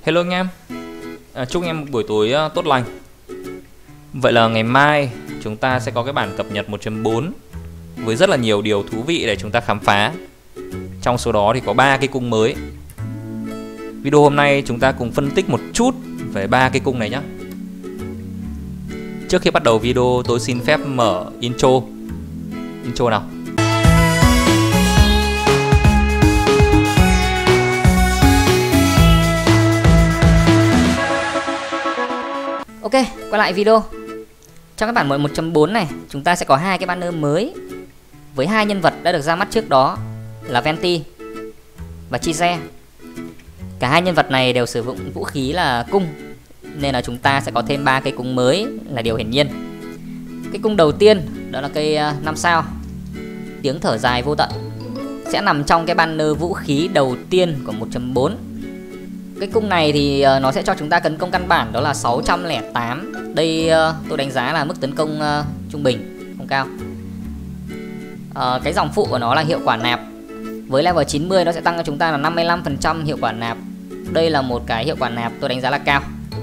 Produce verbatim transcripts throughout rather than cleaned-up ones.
Hello anh em, à, chúc anh em một buổi tối uh, tốt lành. Vậy là ngày mai chúng ta sẽ có cái bản cập nhật một chấm bốn với rất là nhiều điều thú vị để chúng ta khám phá. Trong số đó thì có ba cái cung mới. Video hôm nay chúng ta cùng phân tích một chút về ba cái cung này nhé. Trước khi bắt đầu video tôi xin phép mở intro. Intro nào. Ok, quay lại video. Trong cái bản một chấm bốn này, chúng ta sẽ có hai cái banner mới với hai nhân vật đã được ra mắt trước đó là Venti và Chize. Cả hai nhân vật này đều sử dụng vũ khí là cung, nên là chúng ta sẽ có thêm ba cây cung mới là điều hiển nhiên. Cái cung đầu tiên đó là cây năm sao, tiếng thở dài vô tận, sẽ nằm trong cái banner vũ khí đầu tiên của một chấm bốn. Cái cung này thì nó sẽ cho chúng ta tấn công căn bản đó là sáu trăm lẻ tám. Đây tôi đánh giá là mức tấn công trung bình, không cao. à, Cái dòng phụ của nó là hiệu quả nạp. Với level chín mươi nó sẽ tăng cho chúng ta là năm mươi lăm phần trăm hiệu quả nạp. Đây là một cái hiệu quả nạp tôi đánh giá là cao.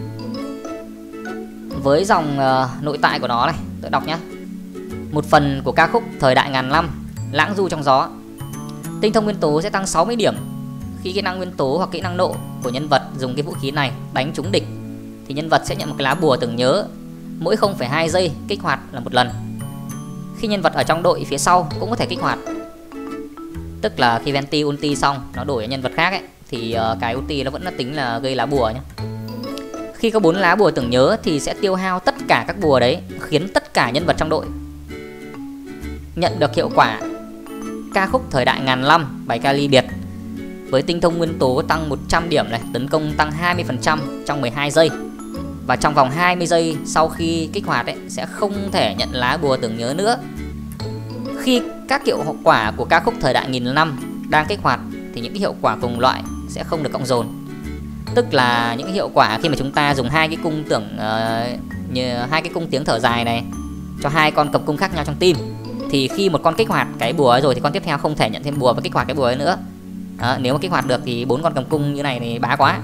Với dòng uh, nội tại của nó này, tôi đọc nhé. Một phần của ca khúc Thời đại ngàn năm, lãng du trong gió. Tinh thông nguyên tố sẽ tăng sáu mươi điểm. Khi kỹ năng nguyên tố hoặc kỹ năng nộ của nhân vật dùng cái vũ khí này đánh trúng địch thì nhân vật sẽ nhận một cái lá bùa tưởng nhớ. Mỗi không phẩy hai giây kích hoạt là một lần. Khi nhân vật ở trong đội phía sau cũng có thể kích hoạt. Tức là khi Venti ulti xong nó đổi nhân vật khác ấy, thì uh, cái ulti nó vẫn là tính là gây lá bùa nhé. Khi có bốn lá bùa tưởng nhớ thì sẽ tiêu hao tất cả các bùa đấy, khiến tất cả nhân vật trong đội nhận được hiệu quả ca khúc Thời đại ngàn năm, bài ca ly biệt. Với tinh thông nguyên tố tăng một trăm điểm này, tấn công tăng hai mươi phần trăm trong mười hai giây. Và trong vòng hai mươi giây sau khi kích hoạt ấy, sẽ không thể nhận lá bùa tưởng nhớ nữa. Khi các hiệu quả của ca khúc Thời đại nghìn năm đang kích hoạt thì những cái hiệu quả cùng loại sẽ không được cộng dồn. Tức là những cái hiệu quả khi mà chúng ta dùng hai cái cung tưởng uh, như hai cái cung tiếng thở dài này cho hai con cầm cung khác nhau trong team, thì khi một con kích hoạt cái bùa ấy rồi thì con tiếp theo không thể nhận thêm bùa và kích hoạt cái bùa ấy nữa. Đó, nếu mà kích hoạt được thì bốn con cầm cung như này thì bá quá.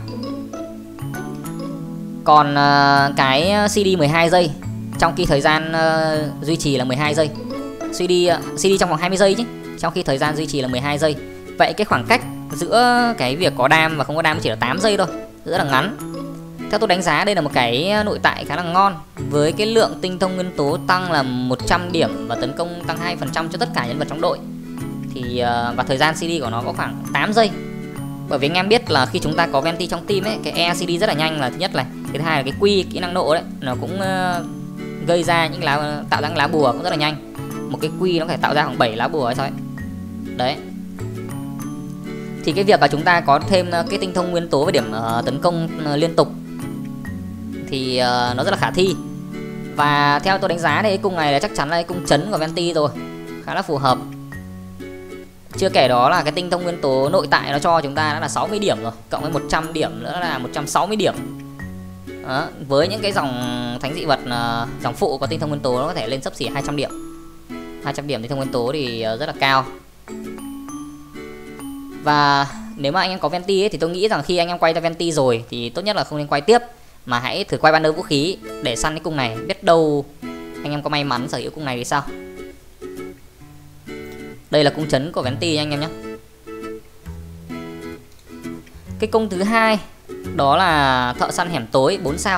Còn uh, cái xê đê mười hai giây, trong khi thời gian uh, duy trì là mười hai giây. xê đê, uh, xê đê trong vòng hai mươi giây chứ, trong khi thời gian duy trì là mười hai giây. Vậy cái khoảng cách giữa cái việc có đam và không có đam chỉ là tám giây thôi, rất là ngắn. Theo tôi đánh giá đây là một cái nội tại khá là ngon. Với cái lượng tinh thông nguyên tố tăng là một trăm điểm và tấn công tăng hai phần trăm cho tất cả nhân vật trong đội thì uh, và thời gian xê đê của nó có khoảng tám giây. Bởi vì anh em biết là khi chúng ta có Venti trong team ấy, cái e xê đê rất là nhanh là thứ nhất này, cái thứ hai là cái quy kỹ năng nộ đấy nó cũng uh, gây ra những lá, tạo ra những lá bùa cũng rất là nhanh. Một cái quy nó có thể tạo ra khoảng bảy lá bùa ấy thôi. Đấy. Thì cái việc là chúng ta có thêm cái tinh thông nguyên tố với điểm uh, tấn công uh, liên tục thì uh, nó rất là khả thi. Và theo tôi đánh giá thì cái cung này là chắc chắn là cái cung chấn của Venti rồi, khá là phù hợp. Chưa kể đó là cái tinh thông nguyên tố nội tại nó cho chúng ta đã là sáu mươi điểm rồi, cộng với một trăm điểm nữa là một trăm sáu mươi điểm. Đó, với những cái dòng thánh dị vật, uh, dòng phụ có tinh thông nguyên tố nó có thể lên xấp xỉ hai trăm điểm. hai trăm điểm tinh thông nguyên tố thì uh, rất là cao. Và nếu mà anh em có Venti ấy, thì tôi nghĩ rằng khi anh em quay ra Venti rồi thì tốt nhất là không nên quay tiếp, mà hãy thử quay banner vũ khí để săn cái cung này. Biết đâu anh em có may mắn sở hữu cung này thì sao. Đây là cung chấn của Venti anh em nhé. Cái cung thứ hai đó là Thợ săn hẻm tối bốn sao,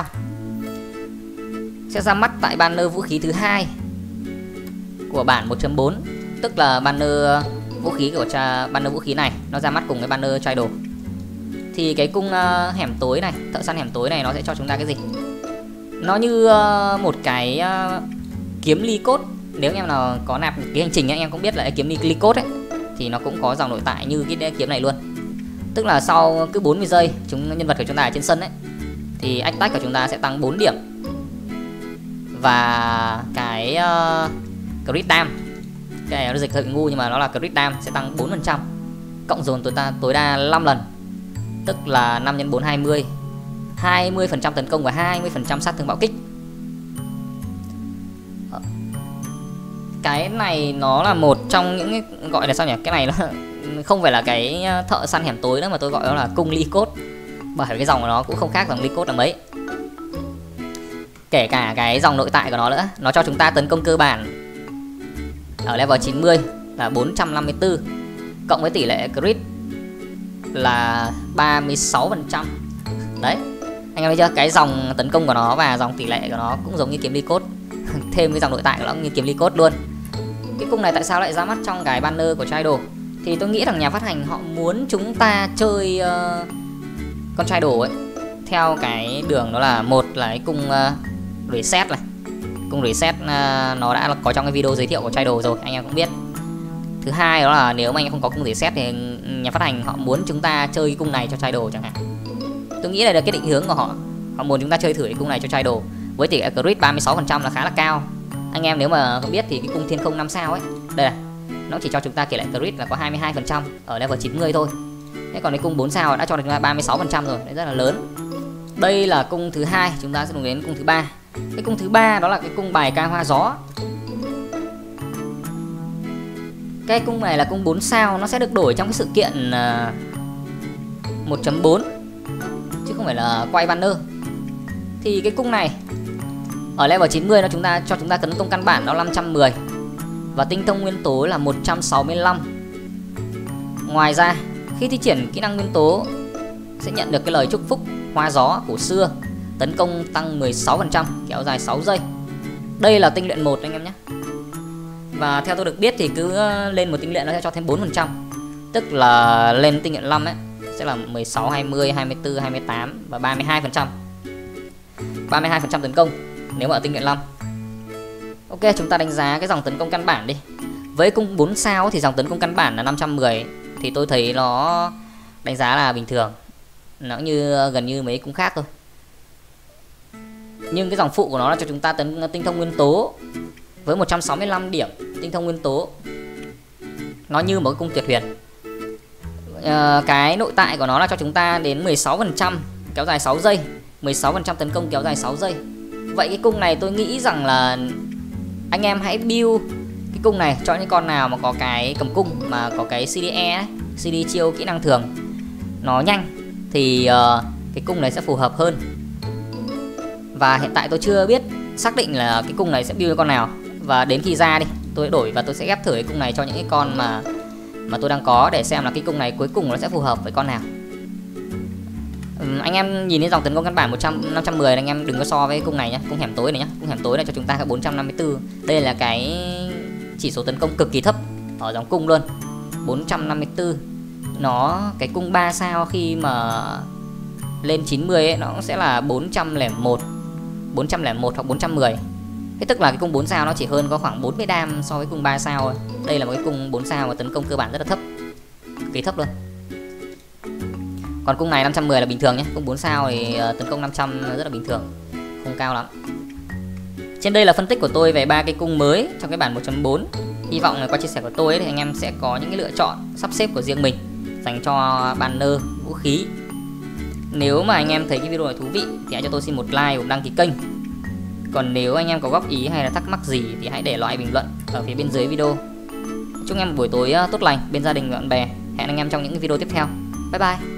sẽ ra mắt tại banner vũ khí thứ hai của bản một chấm bốn. Tức là banner vũ khí của cha, banner vũ khí này nó ra mắt cùng cái banner Tridal. Thì cái cung uh, hẻm tối này, Thợ săn hẻm tối này nó sẽ cho chúng ta cái gì? Nó như uh, một cái uh, kiếm ly cốt. Nếu anh em nào có nạp cái hành trình ấy, anh em cũng biết là cái kiếm ly cốt ấy thì nó cũng có dòng nội tại như cái kiếm này luôn. Tức là sau cứ bốn mươi giây chúng nhân vật của chúng ta ở trên sân ấy thì attack của chúng ta sẽ tăng bốn điểm. Và cái uh, crit dam, cái này nó dịch hơi ngu nhưng mà nó là crit dam sẽ tăng bốn phần trăm, cộng dồn tối đa tối đa năm lần. Tức là năm nhân bốn hai mươi, hai mươi phần trăm tấn công và hai mươi phần trăm sát thương bạo kích. Cái này nó là một trong những cái gọi là sao nhỉ? Cái này nó không phải là cái thợ săn hẻm tối nữa mà tôi gọi nó là cung ly cốt. bởi vì cái dòng của nó cũng không khác dòng Lee Code là mấy. Kể cả cái dòng nội tại của nó nữa, nó cho chúng ta tấn công cơ bản ở level chín mươi là bốn trăm năm mươi tư, cộng với tỷ lệ crit là ba mươi sáu phần trăm. Đấy, anh em thấy chưa? Cái dòng tấn công của nó và dòng tỷ lệ của nó cũng giống như kiếm Lee Code. Thêm cái dòng nội tại của nó cũng như kiếm Lee Code luôn. Cái cung này tại sao lại ra mắt trong cái banner của Tidal? Thì tôi nghĩ rằng nhà phát hành họ muốn chúng ta chơi uh, con Tidal ấy theo cái đường đó là một là cái cung uh, reset này. Cung reset uh, nó đã có trong cái video giới thiệu của Tidal rồi, anh em cũng biết. Thứ hai đó là nếu mà anh em không có cung reset thì nhà phát hành họ muốn chúng ta chơi cái cung này cho Tidal chẳng hạn. Tôi nghĩ là được cái định hướng của họ. Họ muốn chúng ta chơi thử cái cung này cho Tidal với tỷ lệ crit ba mươi sáu phần trăm là khá là cao. Anh em nếu mà không biết thì cái cung thiên không năm sao ấy, đây này, nó chỉ cho chúng ta tỷ lệ crit là có hai mươi hai phần trăm ở level chín mươi thôi. Thế còn cái cung bốn sao đã cho được chúng ta ba mươi sáu phần trăm rồi, đấy rất là lớn. Đây là cung thứ hai, chúng ta sẽ dùng đến cung thứ ba. Cái cung thứ ba đó là cái cung bài ca hoa gió. Cái cung này là cung bốn sao, nó sẽ được đổi trong cái sự kiện uh, một chấm bốn chứ không phải là quay banner. Thì cái cung này ở level chín mươi nó chúng ta cho chúng ta tấn công căn bản nó năm trăm mười và tinh thông nguyên tố là một trăm sáu mươi lăm. Ngoài ra, khi thi triển kỹ năng nguyên tố sẽ nhận được cái lời chúc phúc hoa gió cổ xưa, tấn công tăng mười sáu phần trăm, kéo dài sáu giây. Đây là tinh luyện một anh em nhé. Và theo tôi được biết thì cứ lên một tinh luyện nó sẽ cho thêm bốn phần trăm. Tức là lên tinh luyện năm ấy sẽ là mười sáu, hai mươi, hai mươi tư, hai mươi tám và ba mươi hai phần trăm. ba mươi hai phần trăm tấn công nếu mà ở tinh luyện năm. Ok, chúng ta đánh giá cái dòng tấn công căn bản đi. Với cung bốn sao thì dòng tấn công căn bản là năm trăm mười thì tôi thấy nó đánh giá là bình thường. Nó như gần như mấy cung khác thôi. Nhưng cái dòng phụ của nó là cho chúng ta tấn tinh thông nguyên tố với một trăm sáu mươi lăm điểm tinh thông nguyên tố. Nó như một cái cung tuyệt huyền. À, cái nội tại của nó là cho chúng ta đến mười sáu phần trăm kéo dài sáu giây, mười sáu phần trăm tấn công kéo dài sáu giây. Vậy cái cung này tôi nghĩ rằng là anh em hãy build cái cung này cho những con nào mà có cái cầm cung mà có cái xê đê e ấy, xê đê chiêu kỹ năng thường nó nhanh thì uh, cái cung này sẽ phù hợp hơn. Và hiện tại tôi chưa biết xác định là cái cung này sẽ build con nào, và đến khi ra đi tôi đổi và tôi sẽ ghép thử cái cung này cho những cái con mà mà tôi đang có để xem là cái cung này cuối cùng nó sẽ phù hợp với con nào. Uhm, anh em nhìn đến dòng tấn công căn bản một trăm, năm trăm mười anh em đừng có so với cung này nhé, cung hẻm tối này nhé. Cung hẻm tối này cho chúng ta có bốn trăm năm mươi tư. Đây là cái chỉ số tấn công cực kỳ thấp ở dòng cung luôn, bốn trăm năm mươi tư. Nó cái cung ba sao khi mà lên chín mươi ấy, nó sẽ là bốn trăm lẻ một, bốn trăm lẻ một hoặc bốn trăm mười. Thế tức là cái cung bốn sao nó chỉ hơn có khoảng bốn mươi đam so với cung ba sao thôi. Đây là một cái cung bốn sao mà tấn công cơ bản rất là thấp, cực kỳ thấp luôn. Còn cung này năm trăm mười là bình thường nhé. Cung bốn sao thì uh, tấn công năm trăm rất là bình thường, không cao lắm. Trên đây là phân tích của tôi về ba cái cung mới trong cái bản một chấm bốn. Hy vọng là qua chia sẻ của tôi ấy, thì anh em sẽ có những cái lựa chọn sắp xếp của riêng mình dành cho banner, vũ khí. Nếu mà anh em thấy cái video này thú vị thì hãy cho tôi xin một like và đăng ký kênh. Còn nếu anh em có góp ý hay là thắc mắc gì thì hãy để lại bình luận ở phía bên dưới video. Chúc em một buổi tối tốt lành bên gia đình và bạn bè. Hẹn anh em trong những video tiếp theo. Bye bye.